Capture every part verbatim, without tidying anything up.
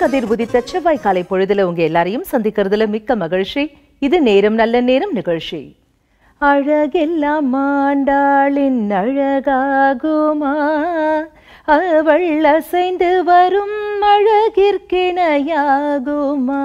கதிர் உதித்த செவ்வாய் காலை பொழுதுல உங்க எல்லாரையும் சந்திக்கிறதுல மிக்க மகிழ்ச்சி. இது நேரம் நல்ல நேரம் நிகழ்ச்சி. அழகெல்லாம் ஆண்டாளின் அழகாகுமா, அவள் அசைந்து வரும் அழகிற்கிணையாகுமா.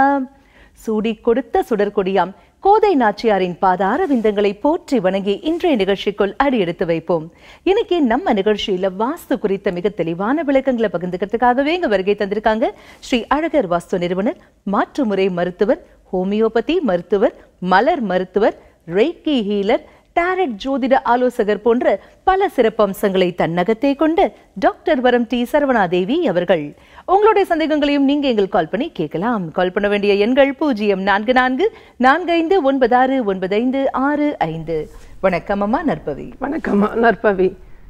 சூடி கொடுத்த சுடற்கொடியாம் கோதை நாச்சியாரின் பாதார விந்தங்களை போற்றி வணங்கி இன்றைய நிகழ்ச்சிக்குள் அடி எடுத்து வைப்போம். இன்னைக்கு நம்ம நிகழ்ச்சியில வாஸ்து குறித்த மிக தெளிவான விளக்கங்களை பகிர்ந்துக்கிறதுக்காகவே இங்க வருகை தந்திருக்காங்க ஸ்ரீ அழகர் வாஸ்து நிறுவனர், மாற்றுமுறை மருத்துவர், ஹோமியோபதி மருத்துவர், மலர் மருத்துவர், ரெய்கி ஹீலர், டாரட் ஜோதிட ஆலோசகர் போன்ற பல சிறப்பம்சங்களை தன்னகத்தே கொண்ட டாக்டர் வரம் டி சரவணாதேவி அவர்கள். உங்களுடைய சந்தேகங்களையும் நீங்க எங்கள் கால் பண்ணி கேட்கலாம். கால் பண்ண வேண்டிய எண்கள் பூஜ்ஜியம் நான்கு நான்கு நான்கு ஐந்து ஒன்பது ஆறு ஒன்பது ஐந்து ஆறு ஐந்து. வணக்கம் அம்மா நற்பவி. வணக்கம் நற்பவி.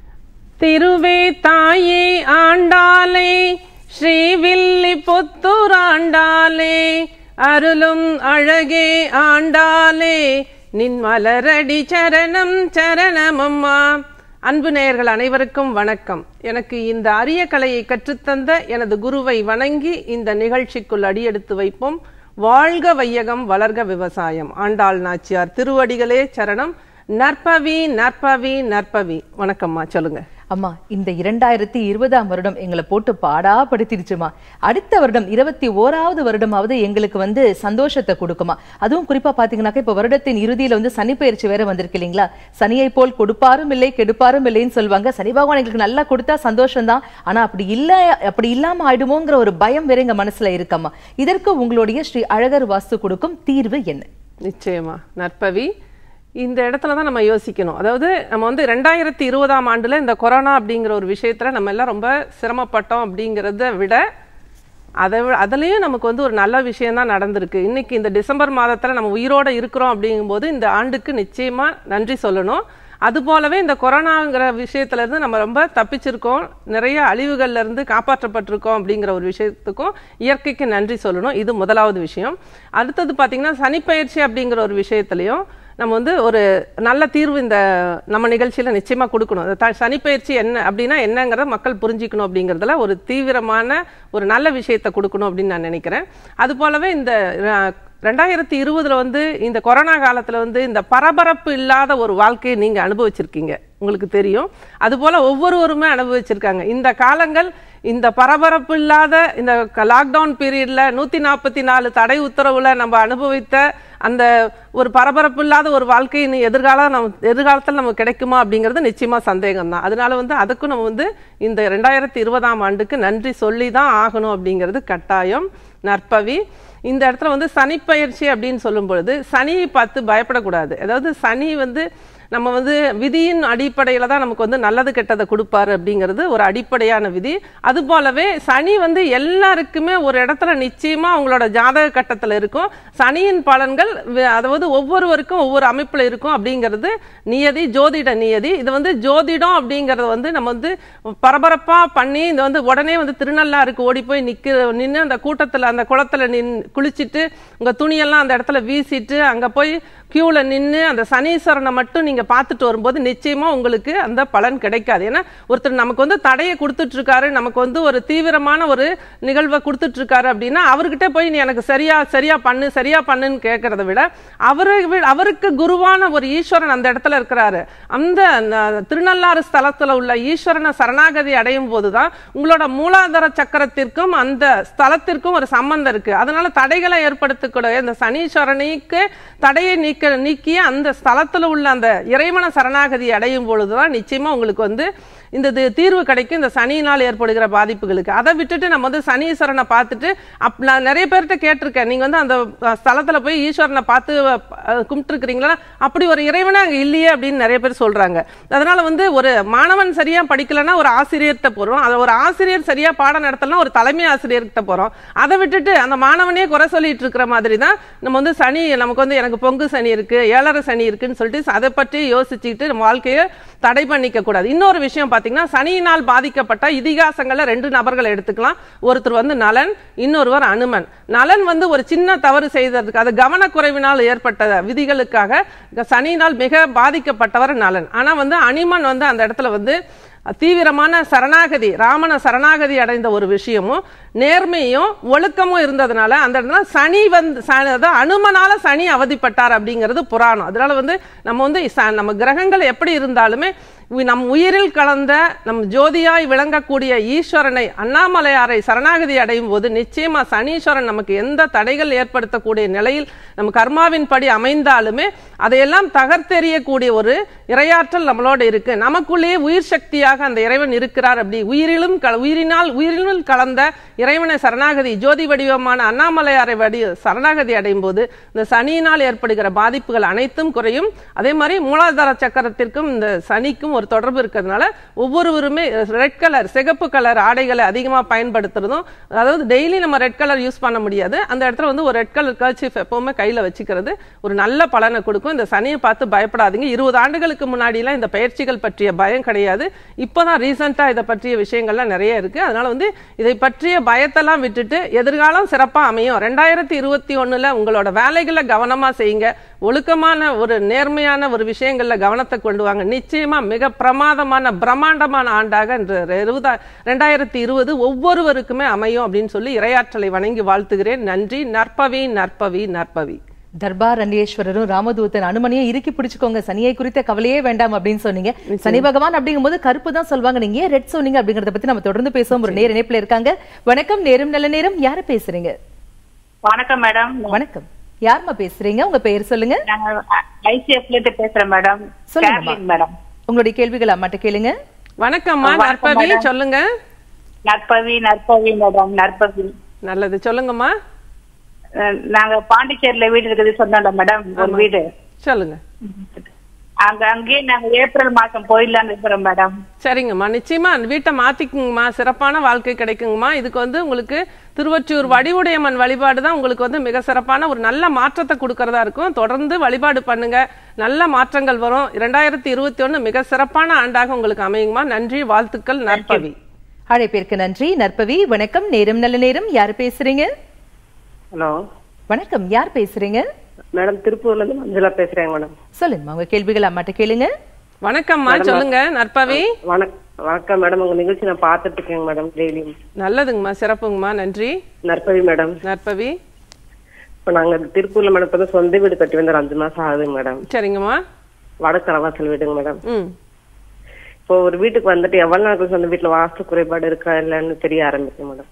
திருவே தாயே ஆண்டாளே, ஸ்ரீவில்லி புத்தூர் ஆண்டாளே, அருளும் அழகே ஆண்டாளே, நின் மலரடி சரணம் சரணமம்மா. அன்பு நேயர்கள் அனைவருக்கும் வணக்கம். எனக்கு இந்த அரிய கலையை கற்றுத்தந்த எனது குருவை வணங்கி இந்த நிகழ்ச்சிக்குள் அடியெடுத்து வைப்போம். வாழ்க வையகம், வளர்க விவசாயம். ஆண்டாள் நாச்சியார் திருவடிகளே சரணம். நற்பவி நற்பவி நற்பவி. வணக்கம்மா, சொல்லுங்க அம்மா. இந்த இரண்டாயிரத்தி இருபதாம் வருடம் எங்களை போட்டு பாடா படுத்திடுச்சுமா. அடுத்த வருடம் இருபத்தி ஓராவது வருடமாவது எங்களுக்கு வந்து சந்தோஷத்தை கொடுக்குமா. அதுவும் குறிப்பா பாத்தீங்கன்னாக்கா இப்ப வருடத்தின் இறுதியில வந்து சனி பயிற்சி வேற வந்திருக்கு இல்லைங்களா. சனியை போல் கொடுப்பாரும் இல்லை கெடுப்பாரும் இல்லைன்னு சொல்லுவாங்க. சனி பகவான் எங்களுக்கு நல்லா கொடுத்தா சந்தோஷம் தான், ஆனா அப்படி இல்ல அப்படி இல்லாம ஆயிடுமோங்கிற ஒரு பயம் வேற எங்க மனசுல இருக்கம்மா. இதற்கு உங்களுடைய ஸ்ரீ அழகர் வாஸ்து கொடுக்கும் தீர்வு என்ன? நிச்சயமா நற்பவி, இந்த இடத்துல தான் நம்ம யோசிக்கணும். அதாவது நம்ம வந்து ரெண்டாயிரத்தி இருபதாம் ஆண்டுல இந்த கொரோனா அப்படிங்கிற ஒரு விஷயத்துல நம்ம எல்லாம் ரொம்ப சிரமப்பட்டோம். அப்படிங்கிறத விட அதை அதுலேயும் நமக்கு வந்து ஒரு நல்ல விஷயம்தான் நடந்திருக்கு. இன்னைக்கு இந்த டிசம்பர் மாதத்துல நம்ம உயிரோட இருக்கிறோம். அப்படிங்கும்போது இந்த ஆண்டுக்கு நிச்சயமா நன்றி சொல்லணும். அது போலவே இந்த கொரோனாங்கிற விஷயத்துல இருந்து நம்ம ரொம்ப தப்பிச்சிருக்கோம், நிறைய அழிவுகள்ல இருந்து காப்பாற்றப்பட்டிருக்கோம். அப்படிங்கிற ஒரு விஷயத்துக்கும் இயற்கைக்கு நன்றி சொல்லணும். இது முதலாவது விஷயம். அடுத்தது பார்த்தீங்கன்னா சனிப்பயிற்சி அப்படிங்கிற ஒரு விஷயத்துலையும் நம்ம வந்து ஒரு நல்ல தீர்வு இந்த நம்ம நிகழ்ச்சியில நிச்சயமா கொடுக்கணும். சனிப்பயிற்சி என்ன அப்படின்னா என்னங்கிறத மக்கள் புரிஞ்சிக்கணும். அப்படிங்கிறதுல ஒரு தீவிரமான ஒரு நல்ல விஷயத்தை கொடுக்கணும் அப்படின்னு நான் நினைக்கிறேன். அது போலவே இந்த ரெண்டாயிரத்தி இருபதுல வந்து இந்த கொரோனா காலத்துல வந்து இந்த பரபரப்பு இல்லாத ஒரு வாழ்க்கையை நீங்க அனுபவிச்சிருக்கீங்க, உங்களுக்கு தெரியும். அது போல ஒவ்வொருவருமே அனுபவிச்சிருக்காங்க. இந்த காலங்கள் இந்த பரபரப்பு இல்லாத இந்த லாக்டவுன் பீரியட்ல நூத்தி நாற்பத்தி நாலு தடை உத்தரவுல நம்ம அனுபவித்த அந்த ஒரு பரபரப்பு இல்லாத ஒரு வாழ்க்கை இனி எதிர்காலம் நம்ம எதிர்காலத்தில் நமக்கு கிடைக்குமா அப்படிங்கிறது நிச்சயமா சந்தேகம் தான். அதனால வந்து அதுக்கும் நம்ம வந்து இந்த ரெண்டாயிரத்தி இருபதாம் ஆண்டுக்கு நன்றி சொல்லி தான் ஆகணும் அப்படிங்கிறது கட்டாயம். நற்பவி, இந்த இடத்துல வந்து சனிப்பயிற்சி அப்படின்னு சொல்லும் பொழுது சனியை பார்த்து பயப்படக்கூடாது. அதாவது சனி வந்து நம்ம வந்து விதியின் அடிப்படையில தான் நமக்கு வந்து நல்லது கெட்டதை கொடுப்பாரு அப்படிங்கிறது ஒரு அடிப்படையான விதி. அது போலவே சனி வந்து எல்லாருக்குமே ஒரு இடத்துல நிச்சயமா அவங்களோட ஜாதக கட்டத்துல இருக்கும். சனியின் பலன்கள் அதாவது ஒவ்வொருவருக்கும் ஒவ்வொரு அமைப்புல இருக்கும் அப்படிங்கிறது நியதி, ஜோதிட நியதி. இது வந்து ஜோதிடம் அப்படிங்கறது வந்து நம்ம வந்து பரபரப்பா பண்ணி இந்த வந்து உடனே வந்து திருநள்ளாருக்கு ஓடி போய் நிக்க நின்று அந்த கூட்டத்துல அந்த குளத்துல நின் குளிச்சுட்டு உங்க துணியெல்லாம் அந்த இடத்துல வீசிட்டு அங்க போய் கியூல நின்று அந்த சனீஸ்வரனை மட்டும் நீங்க பார்த்துட்டு வரும்போது நிச்சயமா உங்களுக்கு அந்த பலன் கிடைக்காது. ஏன்னா ஒருத்தர் நமக்கு வந்து தடையை கொடுத்துட்டு இருக்காரு, நமக்கு வந்து ஒரு தீவிரமான ஒரு நிகழ்வை கொடுத்துட்டு இருக்காரு அப்படின்னா அவர்கிட்ட போய் நீ எனக்கு சரியா சரியா பண்ணு சரியா பண்ணுன்னு கேட்கறத விட அவரு அவருக்கு குருவான ஒரு ஈஸ்வரன் அந்த இடத்துல இருக்கிறாரு. அந்த திருநள்ளாறு ஸ்தலத்துல உள்ள ஈஸ்வரனை சரணாகதி அடையும் போதுதான் உங்களோட மூலாதார சக்கரத்திற்கும் அந்த ஸ்தலத்திற்கும் ஒரு சம்பந்தம் இருக்கு. அதனால தடைகளை ஏற்படுத்தக்கூடிய இந்த சனீஸ்வரனுக்கு தடையை நீக்க நீக்கிய அந்த ஸ்தலத்துல உள்ள அந்த இறைவன சரணாகதி அடையும் பொழுதுதான் நிச்சயமா உங்களுக்கு வந்து இந்த தீர்வு கிடைக்கும் இந்த சனியினால் ஏற்படுகிற பாதிப்புகளுக்கு. அதை விட்டுட்டு நம்ம வந்து சனீஸ்வரனை பார்த்துட்டு அப் நான் நிறைய பேர்கிட்ட கேட்டிருக்கேன், நீங்க வந்து அந்த ஸ்தலத்துல போய் ஈஸ்வரனை பார்த்து கும்பிட்டு இருக்கிறீங்களா, அப்படி ஒரு இறைவனை அங்க இல்லையே அப்படின்னு நிறைய பேர் சொல்றாங்க. அதனால வந்து ஒரு மாணவன் சரியா படிக்கலன்னா ஒரு ஆசிரியர்கிட்ட போறோம், அதை ஒரு ஆசிரியர் சரியா பாடம் நடத்தலாம் ஒரு தலைமை ஆசிரியர்கிட்ட போறோம். அதை விட்டுட்டு அந்த மாணவனே குறை சொல்லிட்டு இருக்கிற மாதிரி தான் நம்ம வந்து சனி நமக்கு வந்து எனக்கு பொங்கு சனி இருக்கு, ஏழரை சனி இருக்குன்னு சொல்லிட்டு அதை பற்றி யோசிச்சுக்கிட்டு நம்ம வாழ்க்கையை தடை பண்ணிக்க கூடாது. இன்னொரு விஷயம் பாத்தீங்கன்னா சனியினால் பாதிக்கப்பட்ட இதிகாசங்கள்ல ரெண்டு நபர்களை எடுத்துக்கலாம். ஒருத்தர் வந்து நலன், இன்னொருவர் அனுமன். நலன் வந்து ஒரு சின்ன தவறு செய்ததுக்கு அது கவனக்குறைவினால் ஏற்பட்ட விதிகளுக்காக சனியினால் மிக பாதிக்கப்பட்டவர் நலன். ஆனா வந்து அனுமன் வந்து அந்த இடத்துல வந்து தீவிரமான சரணாகதி, ராமனை சரணாகதி அடைந்த ஒரு விஷயமும் நேர்மையும் ஒழுக்கமும் இருந்ததுனால அந்த இடத்துல சனி வந்து அனுமனால சனி அவதிப்பட்டார் அப்படிங்கிறது புராணம். அதனால வந்து நம்ம வந்து நம்ம கிரகங்கள் எப்படி இருந்தாலுமே நம் உயிரில் கலந்த நம் ஜோதியாய் விளங்கக்கூடிய ஈஸ்வரனை அண்ணாமலையாரை சரணாகதி அடையும் போது நிச்சயமா சனீஸ்வரன் நமக்கு எந்த தடைகள் ஏற்படுத்தக்கூடிய நிலையில் நம் கர்மாவின் படி அமைந்தாலுமே அதையெல்லாம் தகர்த்தெறியக்கூடிய ஒரு இறையாற்றல் நம்மளோட இருக்கு. நமக்குள்ளேயே உயிர் சக்தியாக அந்த இறைவன் இருக்கிறார். அப்படி உயிரிலும் உயிரினால் உயிரினுள் கலந்த இறைவனை சரணாகதி ஜோதி வடிவமான அண்ணாமலையாரை வடி சரணாகதி அடையும் போது இந்த சனியினால் ஏற்படுகிற பாதிப்புகள் அனைத்தும் குறையும். அதே மாதிரி மூலாதார சக்கரத்திற்கும் இந்த சனிக்கும் ஒரு தொடர்பு இருக்கிறதுனால ஒவ்வொருவருமே ரெட் கலர் சிகப்பு கலர் ஆடைகளை அதிகமா பயன்படுத்துறதும், அதாவது டெய்லி நம்ம ரெட் கலர் யூஸ் பண்ண முடியாது, அந்த இடத்துல வந்து ஒரு ரெட் கலர் கர்ச்சீஃப் எப்பவுமே கையில வச்சுக்கிறது ஒரு நல்ல பலனை கொடுக்கும். இந்த சனியை பார்த்து பயப்படாதீங்க. இருபது ஆண்டுகளுக்கு முன்னாடி எல்லாம் இந்த பயிற்சிகள் பற்றிய பயம் கிடையாது. இப்பதான் ரீசெண்டா இதை பற்றிய விஷயங்கள்லாம் நிறைய இருக்கு. அதனால வந்து இதை பற்றிய பயத்தெல்லாம் விட்டுட்டு எதிர்காலம் சிறப்பா அமையும். ரெண்டாயிரத்தி இருபத்தி ஒண்ணுல உங்களோட வேலைகளை கவனமா செய்யுங்க. ஒழுக்கமான ஒரு நேர்மையான ஒரு விஷயங்கள்ல கவனத்தை கொண்டு வாங்க. நிச்சயமா மிக பிரமாதமான பிரம்மாண்டமான ஆண்டாக ரெண்டாயிரத்தி இருபது ஒவ்வொருவருக்குமே அமையும் அப்படின்னு சொல்லி இறையாற்றலை வணங்கி வாழ்த்துகிறேன். நன்றி. நற்பவி நற்பவி நற்பவி. தர்பார் அண்டேஸ்வரரும் ராமதூதன் அனுமனியை இறுக்கி பிடிச்சுக்கோங்க, சனியை குறித்த கவலையே வேண்டாம் அப்படின்னு சொன்னீங்க. சனி பகவான் அப்படிங்கும் போது கருப்பு தான் சொல்வாங்க, நீங்க ஏன் ரெட் சொன்னீங்க அப்படிங்கறத பத்தி நம்ம தொடர்ந்து பேசுவோம். ஒரு நேர இணைப்புல இருக்காங்க. வணக்கம். நேரம் நல்ல நேரம். யாரு பேசுறீங்க? வணக்கம் மேடம். வணக்கம். யாருமா பேசுறீங்க? உங்க பெயர் சொல்லுங்க. ஐசிஎஃப்ல இருந்து பேசுறேன் மேடம். சொல்லுங்க மேடம். உங்களுடைய கேள்விகள் அம்மாட்ட கேளுங்க. வணக்கம்மா. நற்பவி சொல்லுங்க. நற்பவி நற்பவி மேடம். நற்பவி. நல்லது, சொல்லுங்கம்மா. நாங்க பாண்டிச்சேரியில வீடு இருக்குது சொன்னோம்ல மேடம், ஒரு வீடு. சொல்லுங்க. அங்க அங்கேயே நாங்க ஏப்ரல் மாசம் போயிடலான்னு இருக்கிறோம் மேடம். சரிங்கம்மா, நிச்சயமா அந்த வீட்டை மாத்திக்குங்கம்மா, சிறப்பான வாழ்க்கை கிடைக்குங்கம்மா. இதுக்கு வந்து உங்களுக்கு திருவொற்றியூர் வடிவுடையம்மன் வழிபாடு தான் உங்களுக்கு வந்து மிக சிறப்பான ஒரு நல்ல மாற்றத்தை கொடுக்கறதா இருக்கும். தொடர்ந்து வழிபாடு பண்ணுங்க, நல்ல மாற்றங்கள் வரும். இரண்டாயிரத்தி இருபத்தி ஒண்ணு மிக சிறப்பான ஆண்டாக உங்களுக்கு அமையுங்கம்மா. நன்றி, வாழ்த்துக்கள். நற்பவி. அழைப்பிற்கு நன்றி. நற்பவி. வணக்கம். நேரம் நல்ல நேரம். யாரு பேசுறீங்க? ஹலோ, வணக்கம். யார் பேசுறீங்க? மேடம், திருப்பூர்ல இருந்து மஞ்சளா பேசுறேங்க மேடம். சொல்லுங்க, உங்க கேள்விகள் அம்மாட்ட கேளுங்க. வணக்கம்மா, சொல்லுங்க. நற்பவி. வணக்கம் மேடம், உங்க நிகழ்ச்சி நான் பாத்துட்டு இருக்கேங்க மேடம் டெய்லியும். நல்லதுங்கம்மா, சிறப்புங்கம்மா. நன்றி. நற்பவி மேடம். நற்பவி. இப்ப நாங்க திருப்பூர்ல மேடம் இப்ப சொந்த வீடு கட்டி வந்து அஞ்சு மாசம் ஆகுதுங்க மேடம். சரிங்கம்மா. வடக்கு தலைவாசல் வீடுங்க மேடம். ம். இப்போ ஒரு வீட்டுக்கு வந்துட்டு எவ்வளவு நாள் சொந்த வீட்டுல வாஸ்து குறைபாடு இருக்கா இல்லன்னு தெரிய ஆரம்பிக்கும் மேடம்.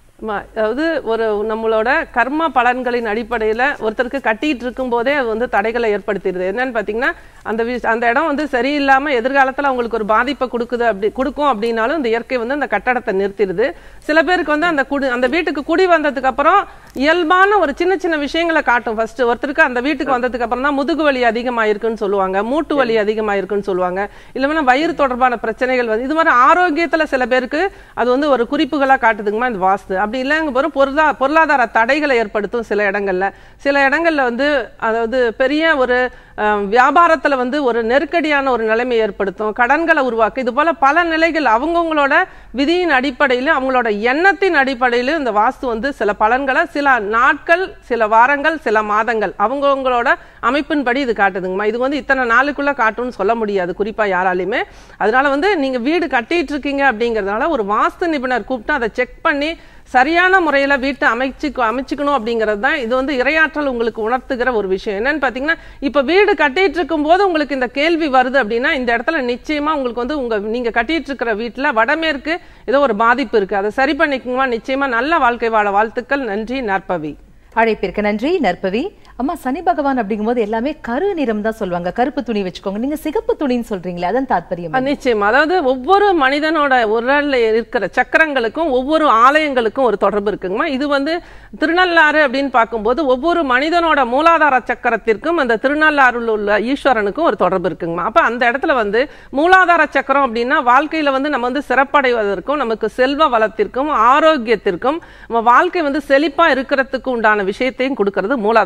அதாவது ஒரு நம்மளோட கர்ம பலன்களின் அடிப்படையில ஒருத்தருக்கு கட்டிட்டு இருக்கும் போதே அது வந்து தடைகளை ஏற்படுத்திடுது. என்னன்னு பாத்தீங்கன்னா அந்த அந்த இடம் வந்து சரியில்லாம எதிர்காலத்துல அவங்களுக்கு ஒரு பாதிப்பை கொடுக்குது அப்படி கொடுக்கும் அப்படின்னாலும் இந்த இயற்கை வந்து அந்த கட்டடத்தை நிறுத்திடுது. சில பேருக்கு வந்து அந்த குடி அந்த வீட்டுக்கு குடி வந்ததுக்கு அப்புறம் இயல்பான ஒரு சின்ன சின்ன விஷயங்களை காட்டும். ஃபர்ஸ்ட் ஒருத்தருக்கு அந்த வீட்டுக்கு வந்ததுக்கு அப்புறம் தான் முதுகு வலி அதிகமாயிருக்குன்னு சொல்லுவாங்க, மூட்டு வலி அதிகமாயிருக்குன்னு சொல்லுவாங்க, இல்லைன்னா வயிறு தொடர்பான பிரச்சனைகள் வந்து இது மாதிரி ஆரோக்கியத்துல சில பேருக்கு அது வந்து ஒரு குறிப்புகளா காட்டுதுங்கம்மா இந்த வாஸ்து. அப்படி இல்லைங்க போற பொருளா பொருளாதார தடைகளை ஏற்படுத்தும் சில இடங்கள்ல. சில இடங்கள்ல வந்து அதாவது பெரிய ஒரு வியாபாரத்துல வந்து ஒரு நெருக்கடியான ஒரு நிலைமை ஏற்படுத்தும், கடன்களை உருவாக்கும். இது போல பல நிலைகள் அவங்கவுங்களோட விதியின் அடிப்படையிலும் அவங்களோட எண்ணத்தின் அடிப்படையிலும் இந்த வாஸ்து வந்து சில பலன்களை சில நாட்கள், சில வாரங்கள், சில மாதங்கள் அவங்கவுங்களோட அமைப்பின்படி இது காட்டுதுங்கம்மா. இது வந்து இத்தனை நாளுக்குள்ள காட்டும்னு சொல்ல முடியாது குறிப்பா யாராலையுமே. அதனால வந்து நீங்க வீடு கட்டிட்டு இருக்கீங்க அப்படிங்கறதுனால ஒரு வாஸ்து நிபுணர் கூப்பிட்டு அதை செக் பண்ணி சரியான முறையில வீட்டை அமைச்சு அமைச்சுக்கணும் அப்படிங்கிறது தான் இது வந்து இறையாற்றல் உங்களுக்கு உணர்த்துகிற ஒரு விஷயம். என்னன்னு பாத்தீங்கன்னா இப்ப வீடு கட்டிட்டு இருக்கும் போது உங்களுக்கு இந்த கேள்வி வருது அப்படின்னா இந்த இடத்துல நிச்சயமா உங்களுக்கு வந்து உங்க நீங்க கட்டிட்டு இருக்கிற வீட்டுல வடமேற்கு ஏதோ ஒரு பாதிப்பு இருக்கு. அதை சரி பண்ணிக்குமா, நிச்சயமா நல்ல வாழ்க்கை வாழ வாழ்த்துக்கள். நன்றி. நற்பவி. அழைப்பிற்கு நன்றி. நற்பவி. அம்மா, சனி பகவான் அப்படிங்கும் போது எல்லாமே கரு நிறம் தான் சொல்லுவாங்க, கருப்பு துணி வச்சுக்கோங்க, நீங்க சிகப்பு துணின்னு சொல்றீங்களே, அதன் தாற்பயம்? நிச்சயமா, அதாவது ஒவ்வொரு மனிதனோட உடல்ல இருக்கிற சக்கரங்களுக்கும் ஒவ்வொரு ஆலயங்களுக்கும் ஒரு தொடர்பு இருக்குங்கம்மா. இது வந்து திருநள்ளாறு அப்படின்னு பார்க்கும்போது ஒவ்வொரு மனிதனோட மூலாதார சக்கரத்திற்கும் அந்த திருநள்ளாறுல உள்ள ஈஸ்வரனுக்கும் ஒரு தொடர்பு இருக்குங்கம்மா. அப்ப அந்த இடத்துல வந்து மூலாதார சக்கரம் அப்படின்னா வாழ்க்கையில வந்து நம்ம வந்து சிறப்படைவதற்கும் நமக்கு செல்வ வளத்திற்கும் ஆரோக்கியத்திற்கும் நம்ம வாழ்க்கை வந்து செழிப்பா இருக்கிறதுக்கு உண்டான விஷயத்தையும் கொடுக்கறது மூலாதாரம். நம்ம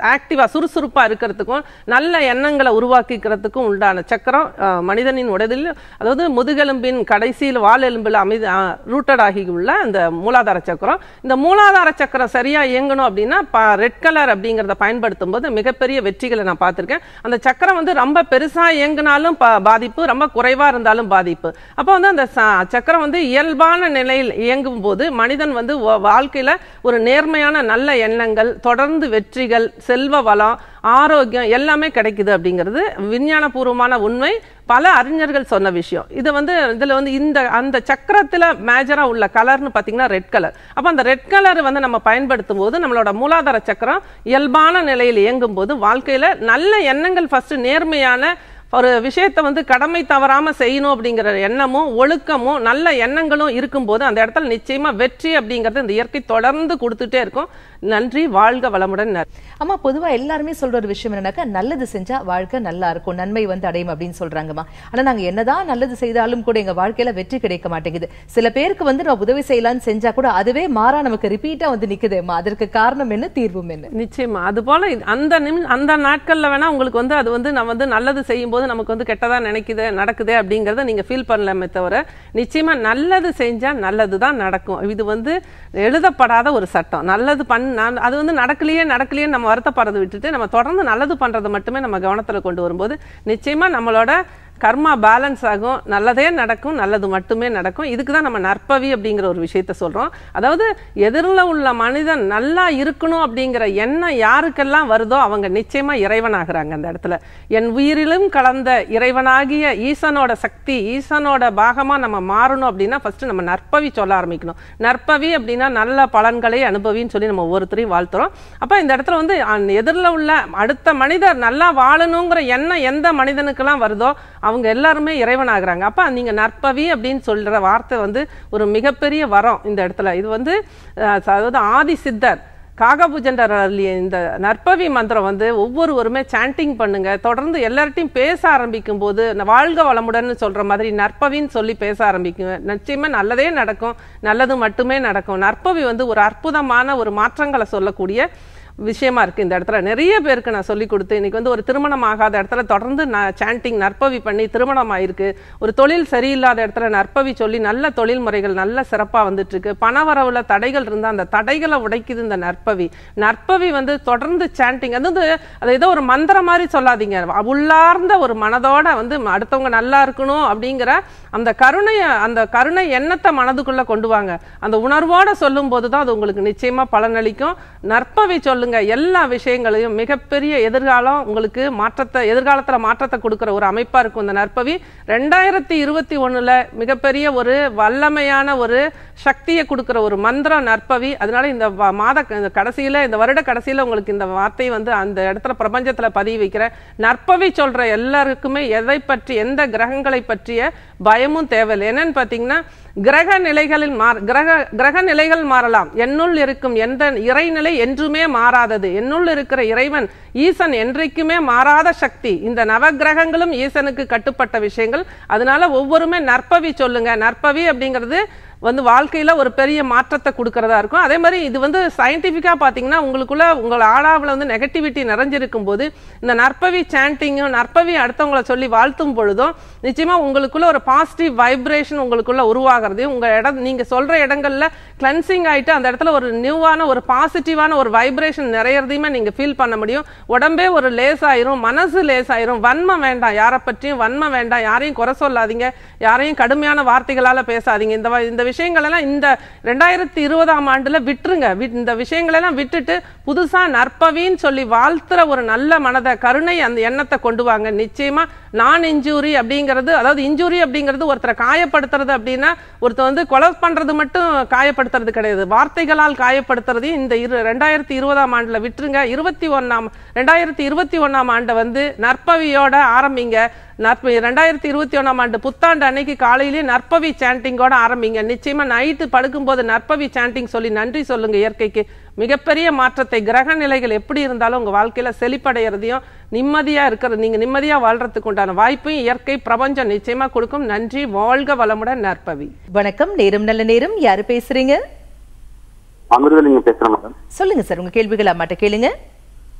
ஆக்டிவா சுறுசுறுப்பா இருக்கிறதுக்கும் நல்ல எண்ணங்களை உருவாக்கிக்கிறதுக்கும் உண்டான சக்கரம் மனிதனின் உடலில், அதாவது முதுகெலும்பின் கடைசியில் வால் எலும்பில் அமைதி ரூட்டட் ஆகி உள்ள அந்த மூலாதார சக்கரம். இந்த மூலாதார சக்கரம் சரியா இயங்கணும் அப்படின்னா ரெட் கலர் அப்படிங்கறத பயன்படுத்தும் போது மிகப்பெரிய வெற்றிகளை நான் பார்த்திருக்கேன். அந்த சக்கரம் வந்து ரொம்ப பெருசா இயங்கினாலும் பாதிப்பு, ரொம்ப குறைவா இருந்தாலும் பாதிப்பு. அப்போ வந்து அந்த சக்கரம் வந்து இயல்பான நிலையில் இயங்கும் போது மனிதன் வந்து வாழ்க்கையில ஒரு நேர்மையான நல்ல எண்ணங்கள், தொடர்ந்து வெற்றிகள், செல்வ வளம், ஆரோக்கியம் எல்லாமே கிடைக்குது அப்படிங்கிறது விஞ்ஞானபூர்வமான உண்மை, பல அறிஞர்கள் சொன்ன விஷயம். இது வந்து இதுல வந்து இந்த அந்த சக்கரத்துல மேஜரா உள்ள கலர்னு பாத்தீங்கன்னா ரெட் கலர். அப்ப அந்த ரெட் கலர் வந்து நம்ம பயன்படுத்தும் போது நம்மளோட மூலாதார சக்கரம் இயல்பான நிலையில் இயங்கும் போது வாழ்க்கையில நல்ல எண்ணங்கள், ஃபர்ஸ்ட் நேர்மையான ஒரு விஷயத்தை வந்து கடமை தவறாம செய்யணும் அப்படிங்கிற எண்ணமும் ஒழுக்கமும் நல்ல எண்ணங்களும் இருக்கும்போது அந்த இடத்துல நிச்சயமா வெற்றி அப்படிங்கிறது இந்த இயற்கை தொடர்ந்து கொடுத்துட்டே இருக்கும். நன்றி, வாழ்க வளமுடன். அம்மா, பொதுவா எல்லாருமே சொல்ற ஒரு விஷயம் என்னன்னாக்கா, நல்லது செஞ்சா வாழ்க்கை நல்லா இருக்கும், நன்மை வந்து அடையும் அப்படின்னு சொல்றாங்கம்மா. ஆனா நாங்க என்னதான் நல்லது செய்தாலும் கூட எங்க வாழ்க்கையில வெற்றி கிடைக்க மாட்டேங்குது. சில பேருக்கு வந்து நான் உதவி செய்யலாம்னு செஞ்சா கூட அதுவே மாறா நமக்கு ரிப்பீட்டா வந்து நிக்குதேம்மா. அதற்கு காரணம் என்ன, தீர்வும் என்ன? நிச்சயமா அது போல அந்த அந்த நாட்கள்ல வேணா உங்களுக்கு வந்து அது வந்து நான் வந்து நல்லது செய்யும் போது நமக்கு வந்து கெட்டதா நினைக்குது நடக்குது அப்படிங்கறத நீங்க ஃபீல் பண்ணலாமே தவிர, நிச்சயமா நல்லது செஞ்சா நல்லதுதான் நடக்கும். இது வந்து எழுதப்படாத ஒரு சட்டம். நல்லது பண்ண அது வந்து நடக்கலையே நடக்கலையே நம்ம வருத்தப்படுறதை விட்டுட்டு நம்ம தொடர்ந்து நல்லது பண்றதை மட்டுமே நம்ம கவனத்துல கொண்டு வரும்போது நிச்சயமா நம்மளோட கர்மா பேலன்ஸ் ஆகும், நல்லதே நடக்கும், நல்லது மட்டுமே நடக்கும். இதுக்கு தான் நம்ம நற்பவி அப்படிங்கிற ஒரு விஷயத்த சொல்றோம். அதாவது எதிரில் உள்ள மனிதன் நல்லா இருக்கணும் அப்படிங்கிற எண்ணம் யாருக்கெல்லாம் வருதோ அவங்க நிச்சயமா இறைவனாகிறாங்க. அந்த இடத்துல என் உயிரிலும் கலந்த இறைவனாகிய ஈசனோட சக்தி, ஈசனோட பாகமா நம்ம மாறணும் அப்படின்னா ஃபர்ஸ்ட் நம்ம நற்பவி சொல்ல ஆரம்பிக்கணும். நற்பவி அப்படின்னா நல்ல பலன்களை அனுபவின்னு சொல்லி நம்ம ஒவ்வொருத்தரையும் வாழ்த்துறோம். அப்ப இந்த இடத்துல வந்து எதிரில் உள்ள அடுத்த மனிதர் நல்லா வாழணுங்கிற எண்ணம் எந்த மனிதனுக்கெல்லாம் வருதோ அவங்க எல்லாருமே இறைவன் ஆகுறாங்க. அப்ப நீங்க நற்பவி அப்படின்னு சொல்ற வார்த்தை வந்து ஒரு மிகப்பெரிய வரம் இந்த இடத்துல. இது வந்து அதாவது ஆதி சித்தர் காகபுஜண்டர் இந்த நற்பவி மந்திரம் வந்து ஒவ்வொருவருமே சாண்டிங் பண்ணுங்க. தொடர்ந்து எல்லார்ட்டையும் பேச ஆரம்பிக்கும் போது வாழ்க வளமுடன் சொல்ற மாதிரி நற்பவின்னு சொல்லி பேச ஆரம்பிக்குங்க. நிச்சயமா நல்லதே நடக்கும், நல்லது மட்டுமே நடக்கும். நற்பவி வந்து ஒரு அற்புதமான ஒரு மாற்றங்களை சொல்லக்கூடிய விஷயமா இருக்கு. இந்த இடத்துல நிறைய பேருக்கு நான் சொல்லி கொடுத்து இன்னைக்கு வந்து ஒரு திருமணம் ஆகாத இடத்துல தொடர்ந்து நான் சாண்டிங் நற்பவி பண்ணி திருமணம் ஆயிருக்கு. ஒரு தொழில் சரியில்லாத இடத்துல நற்பவி சொல்லி நல்ல தொழில் முறைகள் நல்ல சிறப்பா வந்துட்டு இருக்கு. பணவரவுல தடைகள் இருந்தா அந்த தடைகளை உடைக்குது இந்த நற்பவி. நற்பவி வந்து தொடர்ந்து சாண்டிங், அது அது ஏதோ ஒரு மந்திரம் மாதிரி சொல்லாதீங்க. உள்ளார்ந்த ஒரு மனதோட வந்து அடுத்தவங்க நல்லா இருக்கணும் அப்படிங்கிற அந்த கருணைய அந்த கருணை எண்ணத்தை மனதுக்குள்ள கொண்டு வாங்க. அந்த உணர்வோட சொல்லும் போதுதான் அது உங்களுக்கு நிச்சயமா பலனளிக்கும். நற்பவி சொல்லுங்க, எல்லா விஷயங்களையும் மிகப்பெரிய எதிர்காலம் உங்களுக்கு மாற்றத்தை எதிர்காலத்துல மாற்றத்தை கொடுக்கிற ஒரு அமைப்பா இருக்கும் இந்த நற்பவி. ரெண்டாயிரத்தி இருபத்தி ஒண்ணுல மிகப்பெரிய ஒரு வல்லமையான ஒரு சக்தியை கொடுக்கிற ஒரு மந்திரம் நற்பவி. அதனால இந்த மாத கடைசியில இந்த வருட கடைசியில உங்களுக்கு இந்த வார்த்தை வந்து அந்த இடத்துல பிரபஞ்சத்துல பதிவு வைக்கிற நற்பவி சொல்ற எல்லாருக்குமே எதை பற்றி எந்த கிரகங்களை பற்றிய பயமும் தேவையில்லை. என்னன்னு பாத்தீங்கன்னா கிரக நிலைகளில் மாற கிரக கிரக நிலைகள் மாறலாம், என்னுள் இருக்கும் எந்த இறைநிலை என்றுமே மாறாதது. என்னுள் இருக்கிற இறைவன் ஈசன் என்றைக்குமே மாறாத சக்தி. இந்த நவகிரகங்களும் ஈசனுக்கு கட்டுப்பட்ட விஷயங்கள். அதனால ஒவ்வொருமே நற்பவி சொல்லுங்க. நற்பவி அப்படிங்கிறது வந்து வாழ்க்கையில ஒரு பெரிய மாற்றத்தை கொடுக்கறதா இருக்கும். அதே மாதிரி இது வந்து சயின்டிபிக்கா பாத்தீங்கன்னா உங்களுக்குள்ள உங்கள் ஆளாவில் வந்து நெகட்டிவிட்டி நிறைஞ்சிருக்கும் போது இந்த நற்பவி சாண்டிங்கும் நற்பவி அடுத்தவங்களை சொல்லி வாழ்த்தும் பொழுதும் நிச்சயமா உங்களுக்குள்ள ஒரு பாசிட்டிவ் வைப்ரேஷன் உங்களுக்குள்ள உருவாகிறது. உங்க இடம் நீங்க சொல்ற இடங்கள்ல கிளென்சிங் ஆயிட்டு அந்த இடத்துல ஒரு நியூவான ஒரு பாசிட்டிவான ஒரு வைப்ரேஷன் நிறையறதையுமே நீங்க ஃபீல் பண்ண முடியும். உடம்பே ஒரு லேசாயிரும், மனசு லேசாயிரும். வன்மம் வேண்டாம், யாரை பற்றியும் வன்மம் வேண்டாம், யாரையும் குறை சொல்லாதீங்க, யாரையும் கடுமையான வார்த்தைகளால பேசாதீங்க. இந்த இந்த விஷயங்கள் எல்லாம் இந்த ரெண்டாயிரத்தி இருபதாம் ஆண்டுல விட்டுருங்க. இந்த விஷயங்கள் எல்லாம் விட்டுட்டு புதுசா நற்பவின்னு சொல்லி வாழ்த்துற ஒரு நல்ல மனதை கருணை அந்த எண்ணத்தை கொண்டு வாங்க. நிச்சயமா நான் இன்ஜூரி அப்படிங்கிறது, அதாவது இன்ஜூரி அப்படிங்கிறது ஒருத்தரை காயப்படுத்துறது அப்படின்னா ஒருத்தர் வந்து கொலை பண்றது மட்டும் காயப்படுத்துறது கிடையாது, வார்த்தைகளால் காயப்படுத்துறதையும் இந்த இரு ரெண்டாயிரத்தி இருபதாம் ஆண்டுல விட்டுருங்க. இருபத்தி ஒன்னாம் ரெண்டாயிரத்தி இருபத்தி ஒன்னாம் ஆண்டை வந்து நற்பவியோட ஆரம்பிங்க. நற்ப ரெண்டாயிரத்தி இருபத்தி ஒன்னாம் ஆண்டு புத்தாண்டு அன்னைக்கு காலையிலேயே நற்பவி சாண்டிங்கோட ஆரம்பிங்க. நிச்சயமா நைட்டு படுக்கும்போது நற்பவி சாண்டிங் சொல்லி நன்றி சொல்லுங்க இயற்கைக்கு. மிகப்பெரிய மாற்றத்தை, கிரக நிலைகள் எப்படி இருந்தாலும் உங்க வாழ்க்கையில செழிப்படைகிறதையும் நிம்மதியா இருக்கிறது, நீங்க நிம்மதியா வாழ்றதுக்கு உண்டான வாய்ப்பையும் இயற்கை பிரபஞ்சம் நிச்சயமா கொடுக்கும். நன்றி, வாழ்க வளமுடன். நற்பவி. வணக்கம், நேரம் நல்ல நேரம். யாரு பேசுறீங்க? அமிர்தலிங்கம் பேசுறேன் மேடம். சொல்லுங்க சார், உங்க கேள்விகள் அம்மாட்ட கேளுங்க.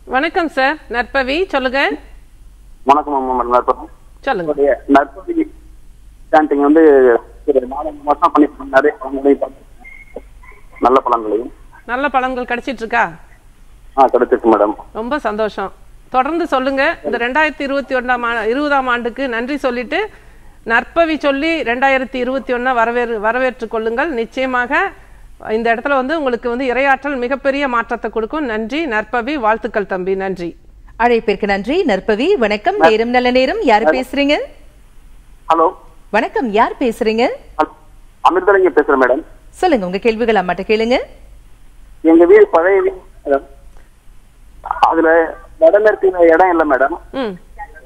வணக்கம் சார், நற்பவி சொல்லுங்க. வணக்கம் நற்பவி சொல்லுங்க. நற்பவி சாண்டிங் வந்து நாலஞ்சு மாசம் பண்ணிட்டு நிறைய பலன்களையும் நல்ல பலன்களையும் நல்ல பலன்கள் கிடைச்சிட்டு இருக்கா? ஆ கிடைச்சிருக்கு மேடம். ரொம்ப சந்தோஷம். தொடர்ந்து சொல்லுங்க. இந்த ரெண்டாயிரத்தி இருபத்தி ஒன்றாம் இருபதாம் ஆண்டுக்கு நன்றி சொல்லிட்டு நற்பவி சொல்லி ரெண்டாயிரத்தி இருபத்தி ஒன்னா வரவேறு வரவேற்றுக் கொள்ளுங்கள். நிச்சயமாக இந்த இடத்துல வந்து உங்களுக்கு வந்து இறையாற்றல் மிகப்பெரிய மாற்றத்தை கொடுக்கும். நன்றி நற்பவி, வாழ்த்துக்கள் தம்பி. நன்றி. அழைப்பிற்கு நன்றி நற்பவி. வணக்கம், நேரம் நல்ல நேரம். யார் பேசுறீங்க? ஹலோ வணக்கம், யார் பேசுறீங்க? அமிர்தலிங்க பேசுறேன் மேடம். சொல்லுங்க, உங்க கேள்விகள் அம்மாட்ட கேளுங்க. எங்க வீடு பழைய வீடு மேடம். அதுல வடமேற்கு இடம் இல்ல மேடம். ம்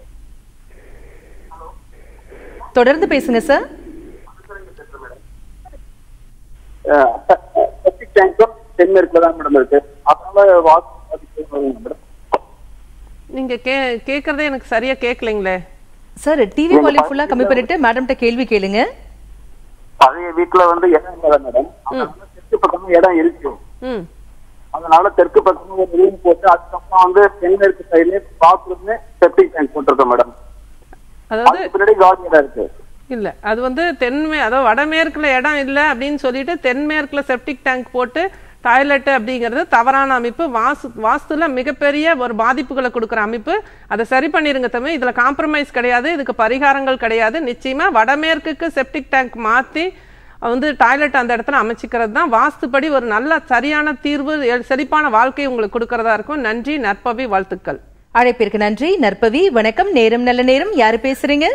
தொடர்ந்து பேசுங்க சார். தென்மேற்குல தான் மேடம் இருக்கு. அதனால நீங்க கே கேக்குறதே எனக்கு சரியா கேட்கலீங்களே சார். டிவி வால்யூம் ஃபுல்லா கம்மி பண்ணிட்டு மேடம்கிட்ட கேள்வி கேளுங்க. பழைய வீட்டுல வந்து இடம் இல்ல மேடம். தெற்கு பக்கம் இடம் இருக்கு. ம் அதனால தெற்கு பக்கம் ஒரு ரூம் போட்டு அதுக்கப்புறம் வந்து தென்மேற்கு சைட்ல பாத்ரூம் செப்டிக் டேங்க் போட்டிருக்கோம் மேடம். அதாவது பின்னாடி கார்டன் இடம் இருக்கு. இல்ல அது வந்து தென்மே அதாவது வடமேற்குல இடம் இல்லை அப்படின்னு சொல்லிட்டு தென்மேற்குல செப்டிக் டேங்க் போட்டு டாய்லெட் அப்படிங்கிறது தவறான அமைப்பு. வாஸ்து வாஸ்துல மிகப்பெரிய ஒரு பாதிப்புகளை கொடுக்குற அமைப்பு. அதை சரி பண்ணிருங்க தம்பி. இதுல காம்ப்ரமைஸ் கிடையாது, இதுக்கு பரிகாரங்கள் கிடையாது. நிச்சயமா வடமேற்குக்கு செப்டிக் டேங்க் மாத்தி வந்து டாய்லெட் அந்த இடத்துல அமைச்சிக்கிறது தான் வாஸ்துப்படி ஒரு நல்ல சரியான தீர்வு, செழிப்பான வாழ்க்கை உங்களுக்கு கொடுக்கறதா இருக்கும். நன்றி நற்பவி, வாழ்த்துக்கள். அழைப்பிற்கு நன்றி நற்பவி. வணக்கம், நேரம் நல்ல நேரம். யாரு பேசுறீங்க?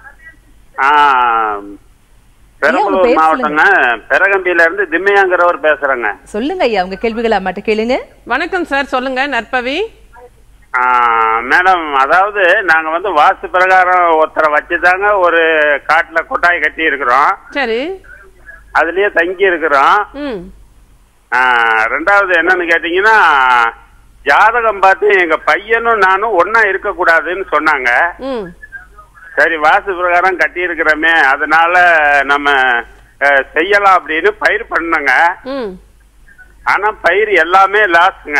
பெரம்பலூர் மாவட்டங்க, பெரகம்பியில இருந்து திம்மையாங்கிறவர் பேசுறேங்க. சொல்லுங்க ஐயா, உங்க கேள்விகளை அம்மாட்ட கேளுங்க. வணக்கம் சார், சொல்லுங்க நற்பவி. மேடம், அதாவது நாங்க வந்து வாஸ்து பிரகாரம் ஒருத்தரை வச்சுதாங்க ஒரு காட்டுல கொட்டாய் கட்டி இருக்கிறோம். சரி, அதுலயே தங்கி இருக்கிறோம். ரெண்டாவது என்னன்னு கேட்டீங்கன்னா, ஜாதகம் பார்த்து எங்க பையனும் நானும் ஒன்னா இருக்க கூடாதுன்னு சொன்னாங்க. சரி, வாஸ்து பிரகாரம் கட்டி இருக்கிறோமே, அதனால நம்ம செய்யலாம் அப்படின்னு பயிர் பண்ணுங்க. ஆனா பயிர் எல்லாமே லாஸ்ங்க.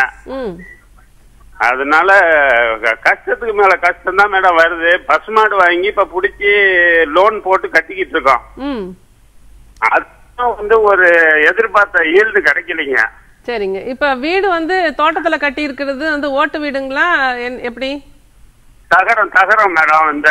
அதனால கஷ்டத்துக்கு மேல கஷ்டம் தான் மேடம் வருது. பசுமாடு வாங்கி இப்ப புடிச்சு லோன் போட்டு கட்டிக்கிட்டு இருக்கோம். அதுதான் வந்து ஒரு எதிர்பார்த்த ஈல்டு கிடைக்கலைங்க. சரிங்க, இப்ப வீடு வந்து தோட்டத்துல கட்டி இருக்கிறது வந்து ஓட்டு வீடுங்களா எப்படி? தகரம் தகரம் மேடம். இந்த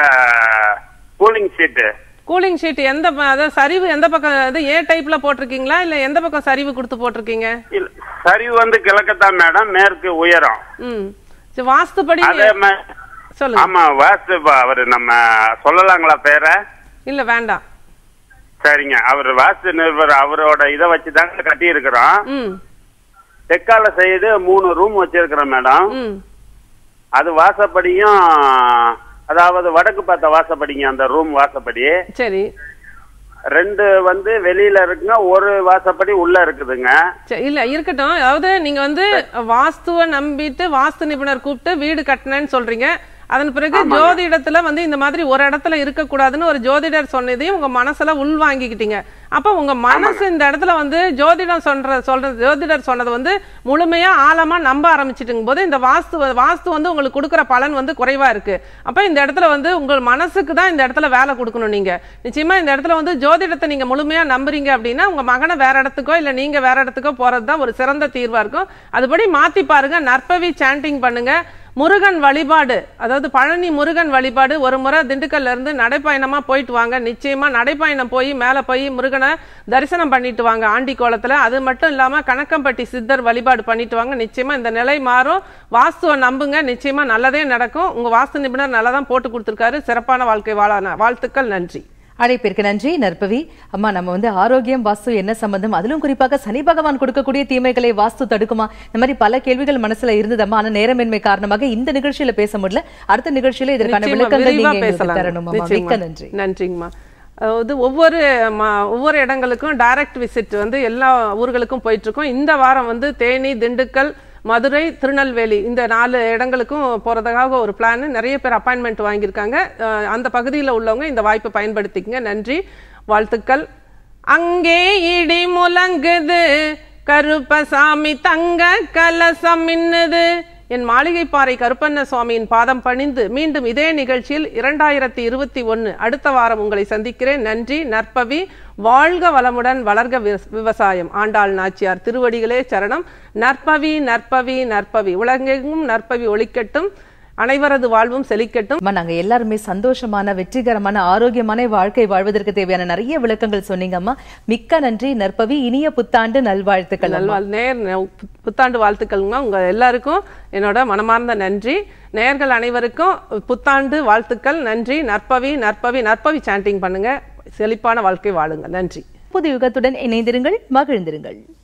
கூலிங் ஷீட் கூலிங் ஷீட் எந்த அதாவது சரிவு எந்த பக்கம், அது ஏ டைப்ல போட்டிருக்கீங்களா இல்ல எந்த பக்கம் சரிவு கொடுத்து போட்டிருக்கீங்க? சரிவு வந்து கிழக்கத்தான் மேடம், மேற்கு உயரம். ம், வாஸ்துபடி சொல்லுங்க. ஆமா, வாஸ்து அவரு நம்ம சொல்லலாங்களா பேர? இல்ல வேண்டாம். சரிங்க, அவர் வாஸ்து நிருபர், அவரோட இதை வச்சுதாங்க கட்டி இருக்கிறோம். தெற்கால சைடு மூணு ரூம் வச்சிருக்கிறோம் மேடம். அது வாசப்படியும், அதாவது வடக்கு பார்த்த வாசப்படிங்க, அந்த ரூம் வாசப்படி. சரி, ரெண்டு வந்து வெளியில இருக்குங்க, ஒரு வாசப்படி உள்ள இருக்குதுங்க. இல்ல இருக்கட்டும். அதாவது நீங்க வந்து வாஸ்துவை நம்பிட்டு வாஸ்து நிபுணர் கூப்பிட்டு வீடு கட்டினேன்னு சொல்றீங்க. அதன் பிறகு ஜோதிடத்துல வந்து இந்த மாதிரி ஒரு இடத்துல இருக்க கூடாதுன்னு ஒரு ஜோதிடர் சொன்னதையும் உங்க மனசுல உள் வாங்கிக்கிட்டீங்க. அப்ப உங்க மனசு இந்த இடத்துல வந்து ஜோதிடம் சொல்ற சொல்ற ஜோதிடர் சொன்னதை வந்து முழுமையா ஆழமா நம்ப ஆரம்பிச்சிட்டுங்க போது இந்த வாஸ்து வாஸ்து வந்து உங்களுக்கு கொடுக்குற பலன் வந்து குறைவா இருக்கு. அப்ப இந்த இடத்துல வந்து உங்க மனசுக்கு தான் இந்த இடத்துல வேலை கொடுக்கணும். நீங்க நிச்சயமா இந்த இடத்துல வந்து ஜோதிடத்தை நீங்க முழுமையா நம்புறீங்க அப்படின்னா உங்க மகனை வேற இடத்துக்கோ இல்ல நீங்க வேற இடத்துக்கோ போறதுதான் ஒரு சிறந்த தீர்வா இருக்கும். அதுபடி மாத்தி பாருங்க. நற்பவி சாண்டிங் பண்ணுங்க. முருகன் வழிபாடு, அதாவது பழனி முருகன் வழிபாடு ஒரு முறை திண்டுக்கல்ல இருந்து நடைப்பயணமா போயிட்டு வாங்க. நிச்சயமா நடைப்பயணம் போய் மேல போய் முருகனை தரிசனம் பண்ணிட்டு வாங்க ஆண்டி கோலத்துல. அது மட்டும் இல்லாம கணக்கம்பட்டி சித்தர் வழிபாடு பண்ணிட்டு வாங்க. நிச்சயமா இந்த நிலை மாறும். வாஸ்துவை நம்புங்க, நிச்சயமா நல்லதே நடக்கும். உங்க வாஸ்து நிபுணர் நல்லா தான் போட்டு கொடுத்திருக்காரு. சிறப்பான வாழ்க்கை வாழ வாழ்த்துக்கள். நன்றி. அழைப்பிற்கு நன்றி நற்பவி. அம்மா, நம்ம வந்து ஆரோக்கியம் வாஸ்து என்ன சம்பந்தம், அதிலும் குறிப்பாக சனி பகவான் கொடுக்கக்கூடிய தீமைகளை வாஸ்து தடுக்குமா, இந்த மாதிரி பல கேள்விகள் மனசுல இருந்ததம்மா. ஆனா நேரமின்மை காரணமாக இந்த நிகழ்ச்சியில பேச முடியல. அடுத்த நிகழ்ச்சியில இதற்கான விளக்கங்கள் நீங்க தரணும். மிக்க நன்றி. நன்றிங்கம்மா. அதாவது ஒவ்வொரு ஒவ்வொரு இடங்களுக்கும் டைரக்ட் விசிட் வந்து எல்லா ஊர்களுக்கும் போயிட்டு இருக்கோம். இந்த வாரம் வந்து தேனி, திண்டுக்கல், மதுரை, திருநெல்வேலி இந்த நாலு இடங்களுக்கும் போறதுக்காக ஒரு பிளான். நிறைய பேர் அப்பாயின்மெண்ட் வாங்கியிருக்காங்க. அந்த பகுதியில் உள்ளவங்க இந்த வாய்ப்பை பயன்படுத்திக்கங்க. நன்றி, வாழ்த்துக்கள். அங்கே இடி முழங்குது, கருப்பசாமி தங்க கலசம் மின்னுது, என் மாளிகைப்பாறை கருப்பண்ண சுவாமியின் பாதம் பணிந்து மீண்டும் இதே நிகழ்ச்சியில் இரண்டாயிரத்தி இருபத்தி ஒன்னு அடுத்த வாரம் உங்களை சந்திக்கிறேன். நன்றி. நற்பவி. வாழ்க வளமுடன், வளர்க விவசாயம். ஆண்டாள் நாச்சியார் திருவடிகளே சரணம். நற்பவி நற்பவி நற்பவி. உலகெங்கும் நற்பவி ஒளிக்கட்டும், அனைவரது வாழ்வும் செழிக்கட்டும். நாங்க எல்லாருமே சந்தோஷமான, வெற்றிகரமான, ஆரோக்கியமான வாழ்க்கை வாழ்வதற்கு தேவையான நிறைய விளக்கங்கள் சொன்னீங்க அம்மா. மிக்க நன்றி நற்பவி. இனிய புத்தாண்டு நல்வாழ்த்துக்கள். நல்வாழ் நேர் புத்தாண்டு வாழ்த்துக்கள்மா. உங்க எல்லாருக்கும் என்னோட மனமார்ந்த நன்றி. நேயர்கள் அனைவருக்கும் புத்தாண்டு வாழ்த்துக்கள். நன்றி. நற்பவி நற்பவி நற்பவி சாண்டிங் பண்ணுங்க. செழிப்பான வாழ்க்கை வாழுங்க. நன்றி. புது யுகத்துடன் இணைந்திருங்கள், மகிழ்ந்திருங்கள்.